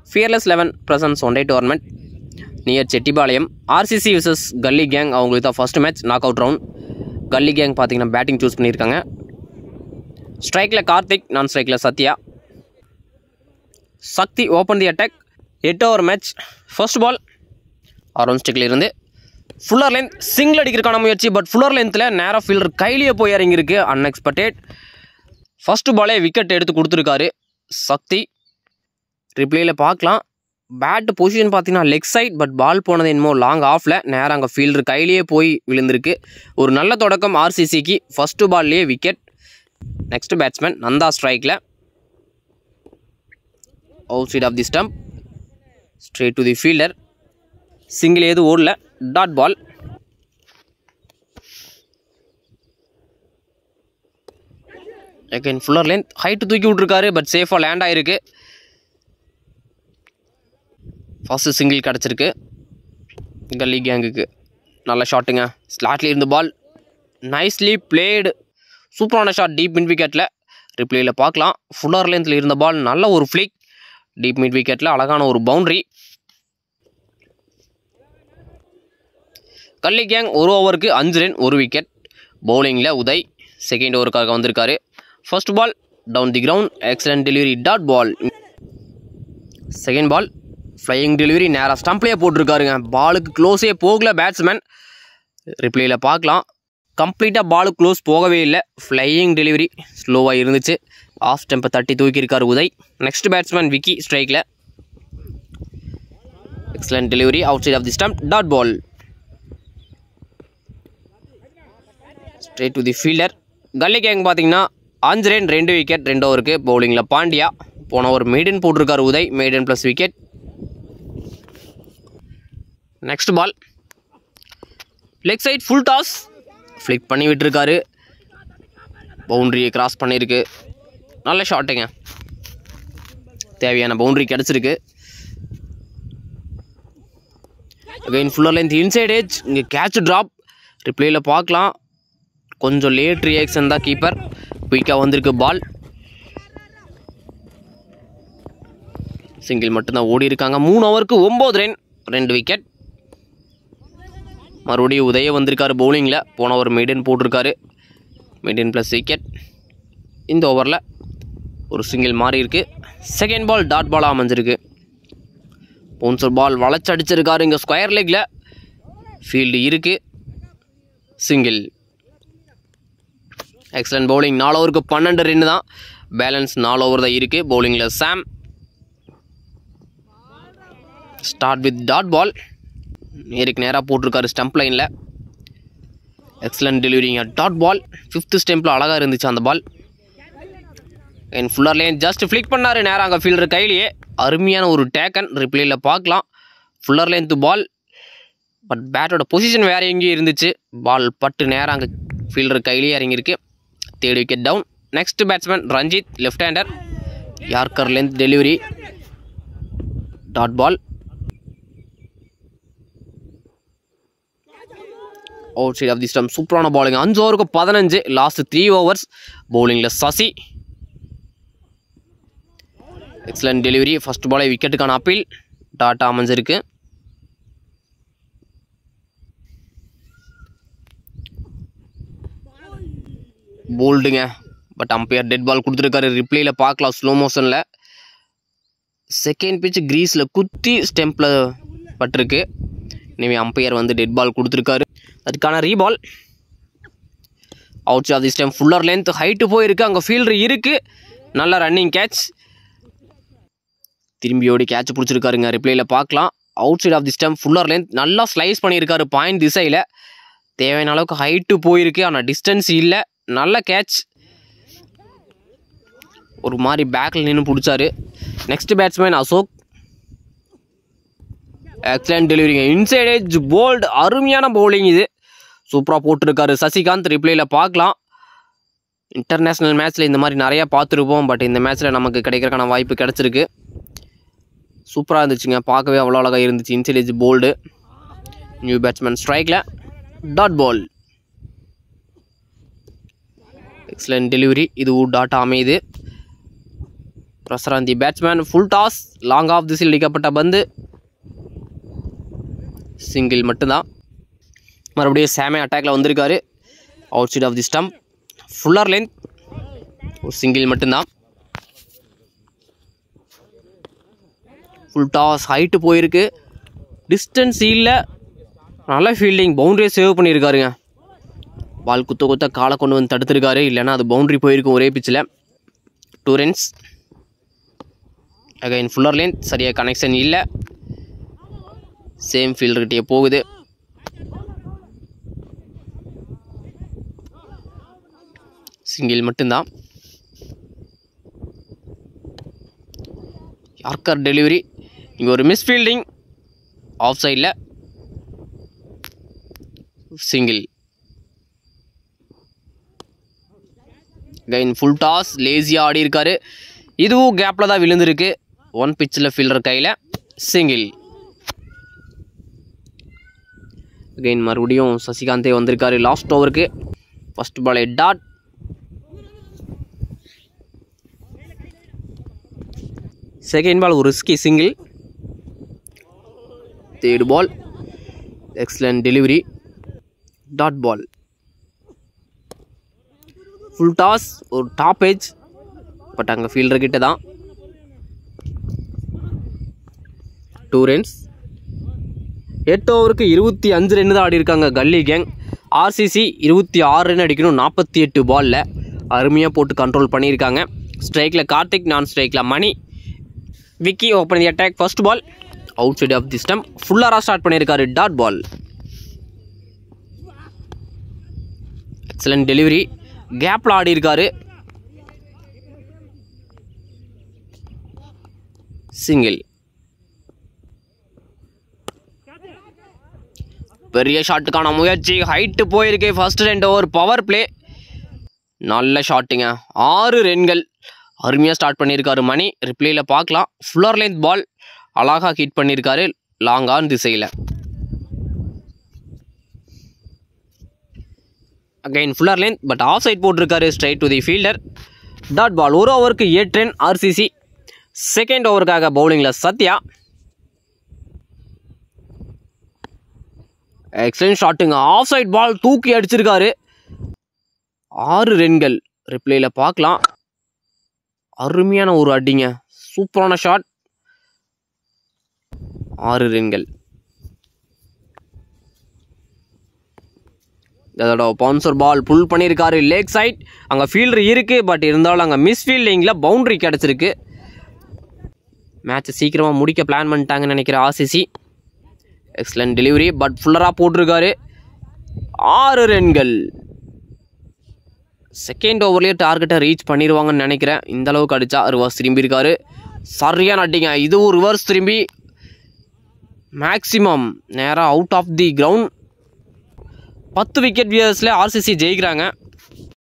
Fearless 11 presents one day tournament near Chettipalayam. RCC vs Gully Gang. அவங்களுக்கு தான் first match knock out round. Gully Gang பார்த்தீங்கன்னா batting choose பண்ணியிருக்காங்க. ஸ்ட்ரைக்கில் Karthik, non ஸ்ட்ரைக்கில் Sathya. Sakthi open the attack. 8 over match. First ball around ஸ்டிக்கில் இருந்து fuller length single அடிக்கிறதுக்கான முயற்சி. But fuller லென்த்தில் நேராக ஃபீல்டர் கையிலேயே போய் இறங்கியிருக்கு. அன்எக்ஸ்பெக்டட். ஃபர்ஸ்ட் பாலே விக்கெட் எடுத்து கொடுத்துருக்காரு சக்தி. ரிப்ளேயில் பார்க்கலாம். பேட் பொசிஷன் பார்த்தீங்கன்னா லெக் சைட். பட் பால் போனது என்னமோ லாங் ஆஃபில் நேராக அங்கே ஃபீல்டர் கையிலேயே போய் விழுந்திருக்கு. ஒரு நல்ல தொடக்கம் ஆர்சிசிக்கு. ஃபஸ்ட்டு பால்லேயே விக்கெட். நெக்ஸ்ட் பேட்ஸ்மேன் நந்தா ஸ்ட்ரைக்கில். Out side off the stump. Straight to the fielder. Single எதுவும் ஓடல. Dot ball. Again fuller length height தூக்கி விட்ருக்காரு. பட் சேஃபாக லேண்ட் ஆகிருக்கு. ஃபஸ்ட்டு சிங்கிள் கிடச்சிருக்கு கல்லி கேங்குக்கு. நல்ல ஷாட்டுங்க. ஸ்லாட்லி இருந்த பால் நைஸ்லி பிளேடு. சூப்பரான ஷாட் டீப் மிட் விக்கெட்டில். ரிப்ளேயில் பார்க்கலாம். ஃபுல்லர் லென்த்தில் இருந்த பால் நல்ல ஒரு ஃப்ளிக் டீப் மிட் விக்கெட்டில். அழகான ஒரு பவுண்ட்ரி. கல்லி கேங் ஒரு ஓவருக்கு 5 ரன் 1 விக்கெட். பவுலிங்கில் உதய் செகண்ட் ஓவருக்காக வந்திருக்காரு. First ball down the ground. Excellent delivery. Dot ball. Second ball flying delivery. நேராக ஸ்டம்ப்லேயே போட்டிருக்காருங்க. பாலுக்கு க்ளோஸே போகல பேட்ஸ்மேன். ரிப்ளேயில் பார்க்கலாம். கம்ப்ளீட்டாக பாலு க்ளோஸ் போகவே இல்லை. ஃப்ளையிங் டெலிவரி ஸ்லோவாக இருந்துச்சு. ஆஃப் ஸ்டம்பை தட்டி தூக்கியிருக்காரு உதய். நெக்ஸ்ட் பேட்ஸ்மேன் விக்கி ஸ்ட்ரைக்கில். Excellent delivery. Out side off the stump. Dot ball. Straight to the fielder. Gully gang பார்த்தீங்கன்னா 5 ரன் 2 விக்கெட் 2 ஓவருக்கு. பவுலிங்கில் பாண்டியா. போன ஒரு மெய்டன் போட்டிருக்காரு Uday. Maiden plus wicket. Next ball leg side full toss. Flick பண்ணி விட்டுருக்காரு. பவுண்ட்ரியை கிராஸ் பண்ணியிருக்கு. நல்ல ஷாட்டுங்க. தேவையான பவுண்ட்ரி கிடச்சிருக்கு. Again fuller length inside edge. இங்கே கேட்ச் ட்ராப். ரிப்ளேயில் பார்க்கலாம். கொஞ்சம் லேட் ரியாக்ஷன் தான் கீப்பர். குயிக்காக வந்திருக்கு பால். சிங்கிள் மட்டும்தான் ஓடி இருக்காங்க. 3 ஓவருக்கு 9 ரன் 2 விக்கெட். மறுபடியும் உதய வந்திருக்காரு பவுலிங்கில். போன ஓவர் மெய்டன் போட்டிருக்காரு. Maiden plus wicket. இந்த ஓவரில் ஒரு சிங்கிள் மாறி இருக்கு. செகண்ட் பால் டாட் பாலாக அமைஞ்சிருக்கு. பவுன்சர் பால் வளைச்சு அடிச்சிருக்காரு. இங்கே ஸ்கொயர் லெக்கில் ஃபீல்டு இருக்குது. சிங்கிள். Excellent bowling. 4 ஓவருக்கு 12 ரன் தான். பேலன்ஸ் 4 ஓவர் தான் இருக்குது. பவுலிங்கில் Sam. Start with dot ball. நேருக்கு நேராக போட்டிருக்காரு ஸ்டம்ப் லைனில். எக்ஸலண்ட் டெலிவரிங்க. Dot ball. 5th ஸ்டெம்பில் அழகாக இருந்துச்சு அந்த பால். என் ஃபுல்லர் லைன் ஜஸ்ட் ஃப்ளிக் பண்ணார் நேராக அங்கே ஃபீல்டர் கையிலேயே. அருமையான ஒரு டேக்கன். ரிப்ளேயில் பார்க்கலாம். Fuller length ball. பட் பேட்டோட பொசிஷன் வேறு எங்கேயும் இருந்துச்சு. பால் பட்டு நேராக அங்கே ஃபீல்டர் கையிலேயே இறங்கியிருக்கு. 3rd wicket down. Next batsman Ranjith left hander. Yorker length delivery. Dot ball. Out side off the stump. சூப்பரான பாலிங். 5 ஓவருக்கு 15. Last 3 overs. பவுலிங்கில் சசி. Excellent delivery. ஃபர்ஸ்ட் பாலே விக்கெட்டுக்கான அப்பீல். டாட்டா அமைஞ்சிருக்கு. போல்டுங்க. பட் அம்பையர் டெட் பால் கொடுத்துருக்காரு. ரிப்ளேயில் பார்க்கலாம் ஸ்லோ மோஷனில். செகண்ட் பிட்ச் கிரீஸில் குத்தி ஸ்டெம்பில் பட்டிருக்கு. இனிமேல் அம்பையர் வந்து டெட் பால் கொடுத்துருக்காரு. அதுக்கான re ball. Out off the stump. Fuller length height போயிருக்கு. அங்கே ஃபீல்டர் இருக்குது. நல்ல ரன்னிங் கேட்ச். திரும்பி ஓடி கேட்ச் பிடிச்சிருக்காருங்க. ரிப்ளேயில் பார்க்கலாம். Out side off the stump. Fuller length நல்லா ஸ்லைஸ் பண்ணியிருக்காரு பாயிண்ட் திசையில். தேவையான அளவுக்கு ஹைட்டு போயிருக்கு. ஆனால் டிஸ்டன்ஸ் இல்லை. நல்ல கேட்ச். ஒரு மாதிரி பேக்கில் நின்று பிடிச்சாரு. Next batsman Ashok. எக்ஸலண்ட் டெலிவரிங்க. Inside edge bowled. அருமையான பவுலிங் இது. சூப்பராக போட்டிருக்காரு சசிகாந்த். ரிப்ளேயில் பார்க்கலாம். இன்டர்நேஷ்னல் மேட்ச்சில் இந்த மாதிரி நிறையா பார்த்துருப்போம். பட் இந்த மேட்ச்சில் நமக்கு கிடைக்கிறக்கான வாய்ப்பு கிடச்சிருக்கு. சூப்பராக இருந்துச்சுங்க. பார்க்கவே அவ்வளோ அழகாக இருந்துச்சு. Inside edge bowled. New batsman ஸ்ட்ரைக்கில். Dot ball. Excellent delivery. இது டாட்டா அமையுது. Pressure on the batsman. Full toss, long off திசையில் அடிக்கப்பட்ட பந்து, சிங்கிள் மட்டும்தான். மறுபடியும் சாமே அட்டாக்ல வந்திருக்காரு. Out side off the stump, fuller length, ஒரு சிங்கிள் மட்டும்தான். ஃபுல் டாஸ், ஹைட்டு போயிருக்கு, டிஸ்டன்ஸ் இல்லை, நல்ல ஃபீல்டிங், பவுண்டரியை சேவ் பண்ணியிருக்காருங்க. பால் குத்த காலை கொண்டு வந்து தடுத்துருக்காரு, இல்லைன்னா அது பவுண்டரி போயிருக்கும் ஒரே பிச்சில். 2 runs. அகைன் ஃபுல்லர் லென்த், சரியாக கனெக்ஷன் இல்லை, சேம் ஃபீல்டர்கிட்டே போகுது. சிங்கிள் மட்டும்தான். யார்கர் டெலிவரி, இங்கே ஒரு மிஸ் ஃபீல்டிங், ஆஃப் சைடில், சிங்கிள். அகைன் ஃபுல் டாஸ், லேசியாக ஆடி இருக்காரு, இதுவும் கேப்பில் தான் விழுந்திருக்கு. 1 pitchல ஃபீல்டர் கையில், சிங்கிள். அகைன் மறுபடியும் சசிகாந்தே வந்திருக்காரு லாஸ்ட் ஓவருக்கு. First ball dot, second ball ஒரு risky single. Third ball excellent delivery, dot ball. Full toss, ஒரு டாப் ஏஜ், பட் அங்கே ஃபீல்டர் கிட்ட தான். 2 runs. 8 ஓவருக்கு 25 ரன் தான் ஆடி இருக்காங்க கல்லி கேங். ஆர்சிசி 26 ரன் அடிக்கணும் 48 பாலில், அருமையாக போட்டு கண்ட்ரோல் பண்ணியிருக்காங்க. ஸ்ட்ரைக்கில் கார்த்திக், நான் ஸ்ட்ரைக்கில் Mani. Vicky open the attack. First ball out side off the stump, ஃபுல்லராக ஸ்டார்ட் பண்ணியிருக்காரு, டாட் பால். எக்ஸலன்ட் டெலிவரி, கேப்பில் ஆடி இருக்காரு, சிங்கிள். பெரிய ஷாட்டுக்கான முயற்சி, ஹைட்டு போயிருக்கு. ஃபர்ஸ்ட் 2 ஓவர் பவர் பிளே, நல்ல ஷாட்டுங்க, 6 ரன்கள். அருமையாக ஸ்டார்ட் பண்ணியிருக்காரு மணி. ரிப்ளேயில் பார்க்கலாம், ஃபுல்லர் லென்த் பால் அழகாக ஹிட் பண்ணியிருக்காரு லாங் ஆன் திசையில். Again fuller length, but off side போட்டிருக்காரு, straight to the fielder, dot ball. 1 ஓவருக்கு 8 ரன் ஆர்சிசி. செகண்ட் ஓவருக்காக பவுலிங்கில் சத்யா. எக்ஸலன்ட் ஷாட்டுங்க, ஆஃப் சைட் பால் தூக்கி அடிச்சிருக்காரு, 6 ரன்கள். ரிப்ளேயில் பார்க்கலாம், அருமையான ஒரு அடிங்க, சூப்பரான ஷாட், 6 ரன்கள். அதோட பவுன்சர் பால் புல் பண்ணியிருக்காரு லேக் சைட். அங்கே ஃபீல்டர் இருக்குது, பட் இருந்தாலும் அங்கே மிஸ் ஃபீல்டிங்கில் பவுண்டரி கிடச்சிருக்கு. மேட்சை சீக்கிரமாக முடிக்க பிளான் பண்ணிட்டாங்கன்னு நினைக்கிற ஆர்சிசி. எக்ஸலன்ட் டெலிவரி, பட் ஃபுல்லராக போட்டிருக்காரு, 6 ரன்கள். செகண்ட் ஓவர்லேயே டார்கெட்டை ரீச் பண்ணிடுவாங்கன்னு நினைக்கிறேன். இந்த அளவுக்கு அடித்தா ரிவர்ஸ் திரும்பி இருக்காரு, சரியான அடிங்க, இதுவும் ரிவர்ஸ் திரும்பி மேக்ஸிமம் நேராக out off the ground. 10 wicket வியர்ஸில் ஆர்சிசி ஜெயிக்கிறாங்க.